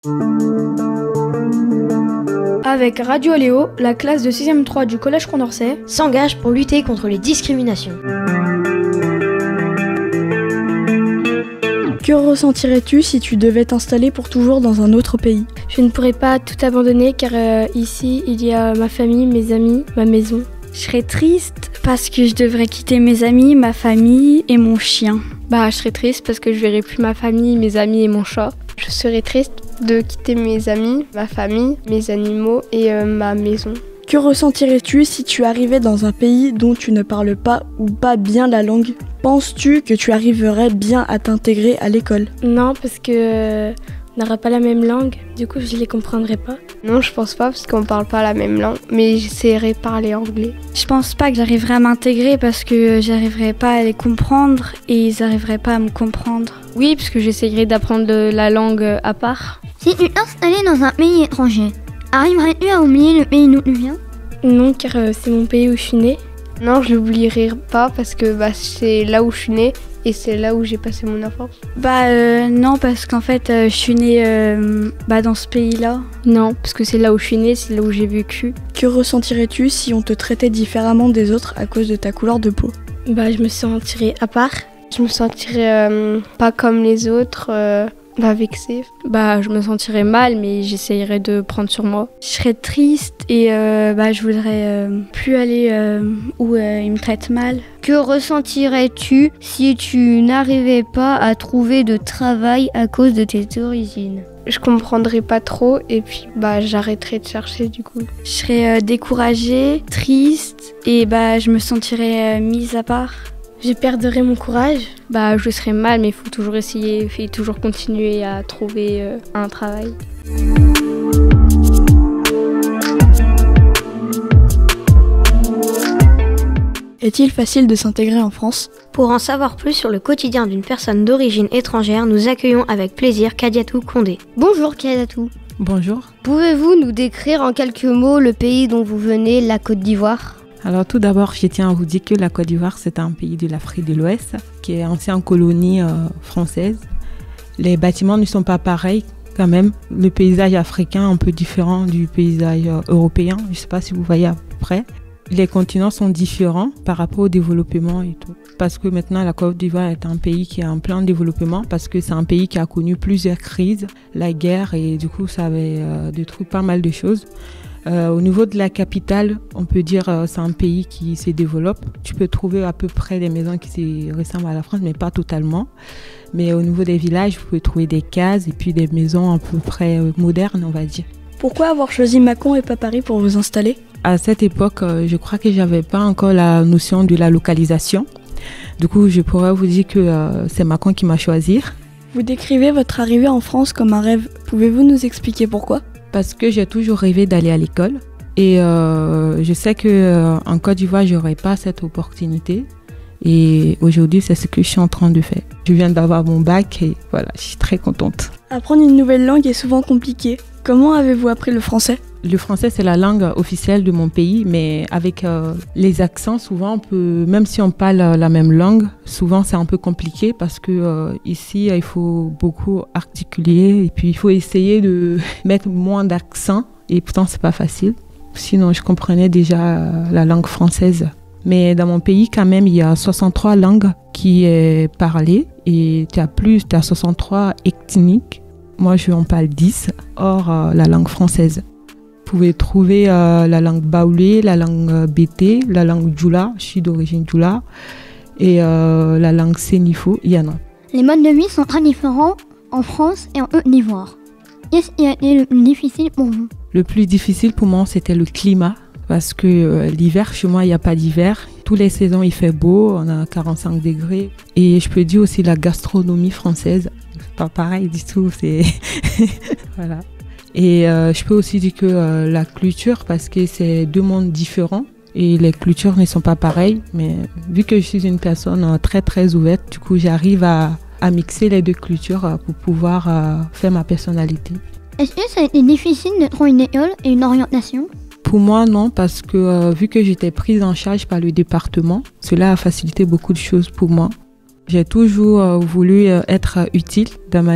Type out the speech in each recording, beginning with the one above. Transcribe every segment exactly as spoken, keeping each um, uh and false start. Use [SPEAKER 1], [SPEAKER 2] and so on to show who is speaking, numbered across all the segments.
[SPEAKER 1] Avec Radio Léo, la classe de sixième trois du Collège Condorcet
[SPEAKER 2] s'engage pour lutter contre les discriminations.
[SPEAKER 1] Que ressentirais-tu si tu devais t'installer pour toujours dans un autre pays ?
[SPEAKER 3] Je ne pourrais pas tout abandonner car euh, ici, il y a ma famille, mes amis, ma maison.
[SPEAKER 4] Je serais triste parce que je devrais quitter mes amis, ma famille et mon chien.
[SPEAKER 3] Bah, je serais triste parce que je verrai plus ma famille, mes amis et mon chat.
[SPEAKER 5] Je serais triste de quitter mes amis, ma famille, mes animaux et euh, ma maison.
[SPEAKER 1] Que ressentirais-tu si tu arrivais dans un pays dont tu ne parles pas ou pas bien la langue ? Penses-tu que tu arriverais bien à t'intégrer à l'école ?
[SPEAKER 3] Non, parce que euh, on n'aurait pas la même langue, du coup je les comprendrais pas.
[SPEAKER 5] Non, je pense pas parce qu'on parle pas la même langue, mais j'essaierai de parler anglais.
[SPEAKER 4] Je pense pas que j'arriverai à m'intégrer parce que j'arriverai pas à les comprendre et ils n'arriveraient pas à me comprendre.
[SPEAKER 3] Oui, parce que j'essayerai d'apprendre la langue à part.
[SPEAKER 2] Si tu t'installais dans un pays étranger, arriverais-tu à oublier le pays d'où tu viens ?
[SPEAKER 3] Non, car euh, c'est mon pays où je suis née.
[SPEAKER 5] Non, je l'oublierai pas parce que bah, c'est là où je suis née et c'est là où j'ai passé mon enfance.
[SPEAKER 4] Bah euh, non, parce qu'en fait, euh, je suis née euh, bah, dans ce pays-là.
[SPEAKER 3] Non, parce que c'est là où je suis née, c'est là où j'ai vécu.
[SPEAKER 1] Que ressentirais-tu si on te traitait différemment des autres à cause de ta couleur de peau ?
[SPEAKER 3] Bah, je me sentirais à part.
[SPEAKER 5] Je me sentirais euh, pas comme les autres. Euh... Bah vexée.
[SPEAKER 3] Bah je me sentirais mal mais j'essayerais de prendre sur moi.
[SPEAKER 4] Je serais triste et euh, bah je voudrais euh, plus aller euh, où euh, ils me traitent mal.
[SPEAKER 2] Que ressentirais-tu si tu n'arrivais pas à trouver de travail à cause de tes origines ?
[SPEAKER 5] Je comprendrais pas trop et puis bah j'arrêterais de chercher du coup.
[SPEAKER 4] Je serais euh, découragée, triste et bah je me sentirais euh, mise à part.
[SPEAKER 3] Je perdrais mon courage. Bah, je serais mal, mais il faut toujours essayer, il faut toujours continuer à trouver euh, un travail.
[SPEAKER 1] Est-il facile de s'intégrer en France ?
[SPEAKER 2] Pour en savoir plus sur le quotidien d'une personne d'origine étrangère, nous accueillons avec plaisir Kadiatou Condé. Bonjour Kadiatou.
[SPEAKER 6] Bonjour.
[SPEAKER 2] Pouvez-vous nous décrire en quelques mots le pays dont vous venez, la Côte d'Ivoire ?
[SPEAKER 6] Alors tout d'abord, je tiens à vous dire que la Côte d'Ivoire, c'est un pays de l'Afrique de l'Ouest, qui est ancienne colonie euh, française. Les bâtiments ne sont pas pareils quand même. Le paysage africain est un peu différent du paysage euh, européen. Je ne sais pas si vous voyez à peu près. Les continents sont différents par rapport au développement et tout. Parce que maintenant, la Côte d'Ivoire est un pays qui est en plein développement, parce que c'est un pays qui a connu plusieurs crises, la guerre, et du coup, ça avait euh, détruit pas mal de choses. Euh, au niveau de la capitale, on peut dire euh, c'est un pays qui se développe. Tu peux trouver à peu près des maisons qui se ressemblent à la France, mais pas totalement. Mais au niveau des villages, vous pouvez trouver des cases et puis des maisons à peu près euh, modernes, on va dire.
[SPEAKER 1] Pourquoi avoir choisi Mâcon et pas Paris pour vous installer ?
[SPEAKER 6] À cette époque, euh, je crois que j'avais pas encore la notion de la localisation. Du coup, je pourrais vous dire que euh, c'est Mâcon qui m'a choisi.
[SPEAKER 1] Vous décrivez votre arrivée en France comme un rêve. Pouvez-vous nous expliquer pourquoi ?
[SPEAKER 6] Parce que j'ai toujours rêvé d'aller à l'école et euh, je sais qu'en euh, Côte d'Ivoire, je n'aurais pas cette opportunité. Et aujourd'hui, c'est ce que je suis en train de faire. Je viens d'avoir mon bac et voilà, je suis très contente.
[SPEAKER 1] Apprendre une nouvelle langue est souvent compliqué. Comment avez-vous appris le français ?
[SPEAKER 6] Le français, c'est la langue officielle de mon pays, mais avec euh, les accents, souvent, on peut, même si on parle la même langue, souvent c'est un peu compliqué parce que euh, ici, il faut beaucoup articuler et puis il faut essayer de mettre moins d'accent et pourtant, c'est pas facile. Sinon, je comprenais déjà la langue française. Mais dans mon pays, quand même, il y a soixante-trois langues qui sont parlées et tu as plus, tu as soixante-trois ethniques. Moi, je en parle dix, hors euh, la langue française. Vous pouvez trouver euh, la langue baoulé, la langue euh, bété, la langue djoula, je suis d'origine djoula, et euh, la langue sénifo, il y en a.
[SPEAKER 2] Les modes de vie sont très différents en France et en Côte d'Ivoire. Qu'est-ce qui a été le plus difficile pour vous ?
[SPEAKER 6] Le plus difficile pour moi, c'était le climat, parce que euh, l'hiver, chez moi, il n'y a pas d'hiver. Toutes les saisons, il fait beau, on a quarante-cinq degrés. Et je peux dire aussi la gastronomie française, c'est pas pareil du tout, c'est... voilà. Et euh, je peux aussi dire que euh, la culture, parce que c'est deux mondes différents et les cultures ne sont pas pareilles. Mais vu que je suis une personne euh, très très ouverte, du coup j'arrive à, à mixer les deux cultures euh, pour pouvoir euh, faire ma personnalité.
[SPEAKER 2] Est-ce que ça a été difficile de trouver une école et une orientation ?
[SPEAKER 6] Pour moi, non, parce que euh, vu que j'étais prise en charge par le département, cela a facilité beaucoup de choses pour moi. J'ai toujours euh, voulu euh, être utile dans ma vie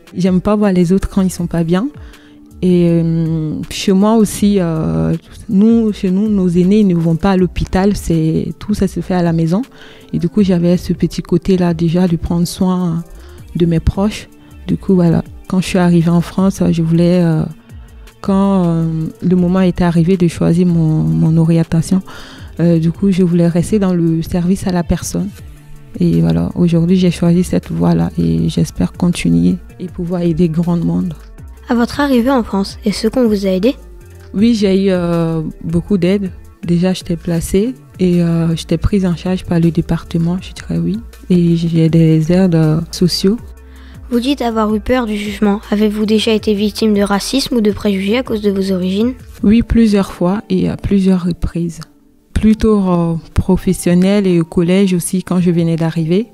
[SPEAKER 6] J'aime pas voir les autres quand ils sont pas bien. Et euh, chez moi aussi, euh, nous, chez nous, nos aînés ils ne vont pas à l'hôpital, c'est, tout ça se fait à la maison. Et du coup, j'avais ce petit côté-là déjà de prendre soin de mes proches. Du coup, voilà, quand je suis arrivée en France, je voulais, euh, quand euh, le moment était arrivé de choisir mon, mon orientation, euh, du coup, je voulais rester dans le service à la personne. Et voilà, aujourd'hui, j'ai choisi cette voie-là et j'espère continuer et pouvoir aider grand monde.
[SPEAKER 2] À votre arrivée en France, est-ce qu'on vous a aidé?
[SPEAKER 6] Oui, j'ai eu euh, beaucoup d'aide. Déjà, j'étais placée et euh, j'étais prise en charge par le département, je dirais oui. Et j'ai des aides euh, sociaux.
[SPEAKER 2] Vous dites avoir eu peur du jugement. Avez-vous déjà été victime de racisme ou de préjugés à cause de vos origines?
[SPEAKER 6] Oui, plusieurs fois et à plusieurs reprises. Plutôt euh, professionnel et au collège aussi quand je venais d'arriver,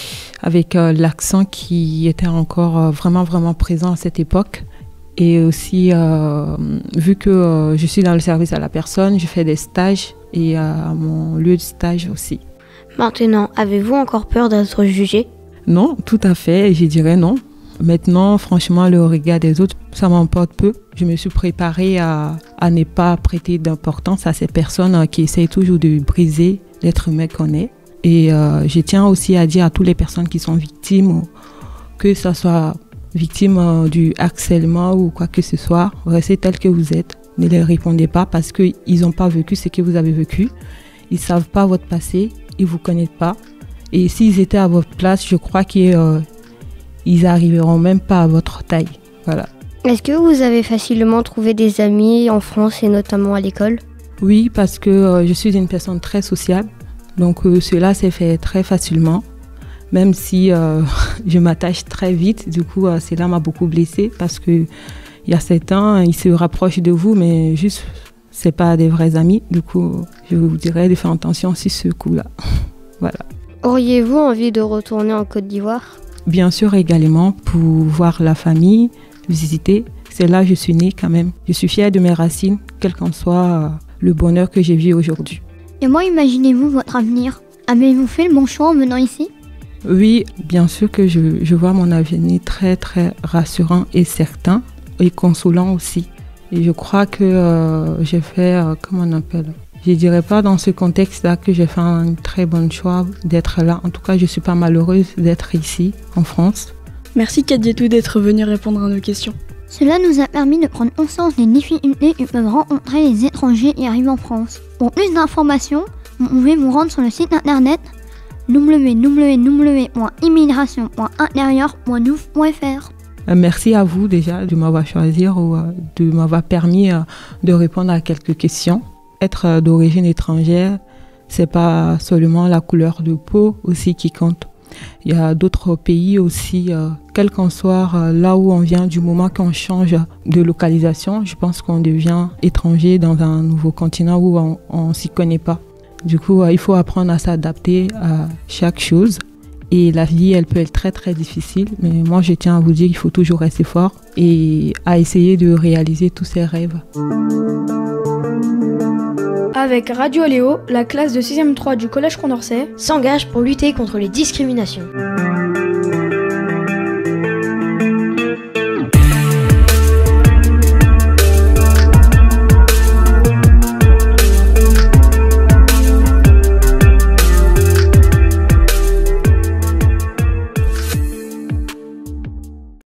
[SPEAKER 6] avec euh, l'accent qui était encore euh, vraiment, vraiment présent à cette époque. Et aussi, euh, vu que euh, je suis dans le service à la personne, je fais des stages et euh, à mon lieu de stage aussi.
[SPEAKER 2] Maintenant, avez-vous encore peur d'être jugé?
[SPEAKER 6] Non, tout à fait, je dirais non. Maintenant, franchement, le regard des autres, ça m'emporte peu. Je me suis préparée à, à ne pas prêter d'importance à ces personnes qui essayent toujours de briser l'être humain qu'on est. Et euh, je tiens aussi à dire à toutes les personnes qui sont victimes, que ce soit victime euh, du harcèlement ou quoi que ce soit, restez tel que vous êtes. Ne les répondez pas parce qu'ils n'ont pas vécu ce que vous avez vécu. Ils ne savent pas votre passé, ils ne vous connaissent pas. Et s'ils étaient à votre place, je crois qu'ils euh, n'arriveront même pas à votre taille. Voilà.
[SPEAKER 5] Est-ce que vous avez facilement trouvé des amis en France et notamment à l'école?
[SPEAKER 6] Oui, parce que euh, je suis une personne très sociable. Donc euh, cela s'est fait très facilement. Même si euh, je m'attache très vite, du coup, euh, cela m'a beaucoup blessée parce que il y a certains, ils se rapprochent de vous, mais juste, c'est pas des vrais amis. Du coup, je vous dirais de faire attention sur ce coup-là. Voilà.
[SPEAKER 5] Auriez-vous envie de retourner en Côte d'Ivoire?
[SPEAKER 6] Bien sûr, également, pour voir la famille, visiter. C'est là que je suis née quand même. Je suis fière de mes racines, quel qu'en soit euh, le bonheur que j'ai vu aujourd'hui.
[SPEAKER 7] Et moi, imaginez-vous votre avenir? Avez-vous fait le bon choix en venant ici?
[SPEAKER 6] Oui, bien sûr que je, je vois mon avenir très très rassurant et certain et consolant aussi. Et je crois que euh, j'ai fait, euh, comment on appelle, je dirais pas dans ce contexte-là que j'ai fait un très bon choix d'être là. En tout cas, je suis pas malheureuse d'être ici, en France.
[SPEAKER 1] Merci Kadiatou d'être venue répondre à nos questions.
[SPEAKER 7] Cela nous a permis de prendre conscience des difficultés que peuvent rencontrer les étrangers qui arrivent en France. Pour plus d'informations, vous pouvez vous rendre sur le site internet w w w point immigration point intérieur point nouv point f r.
[SPEAKER 6] Merci à vous déjà de m'avoir choisi ou de m'avoir permis de répondre à quelques questions. Être d'origine étrangère, c'est pas seulement la couleur de peau aussi qui compte. Il y a d'autres pays aussi, euh, quel qu'en soit euh, là où on vient, du moment qu'on change de localisation, je pense qu'on devient étranger dans un nouveau continent où on ne s'y connaît pas. Du coup, euh, il faut apprendre à s'adapter à chaque chose. Et la vie, elle peut être très très difficile, mais moi je tiens à vous dire qu'il faut toujours rester fort et à essayer de réaliser tous ses rêves.
[SPEAKER 8] Avec Radio Léo, la classe de sixième trois du Collège Condorcet
[SPEAKER 2] s'engage pour lutter contre les discriminations.